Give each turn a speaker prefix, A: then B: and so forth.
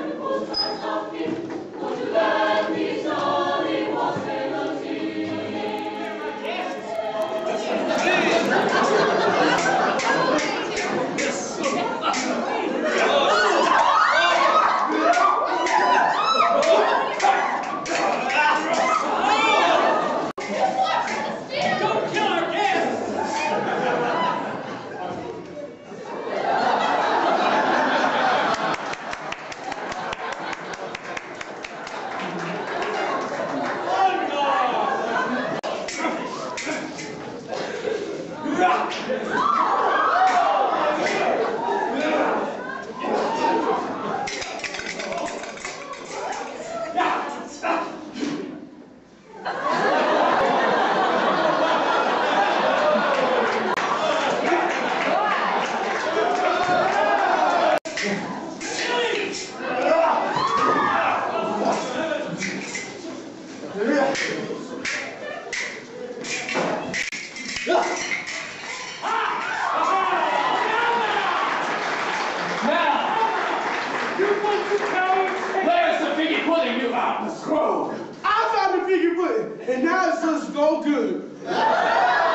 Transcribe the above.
A: Where's the Figgy pudding you found?
B: I found the Figgy pudding, and now it's just go good.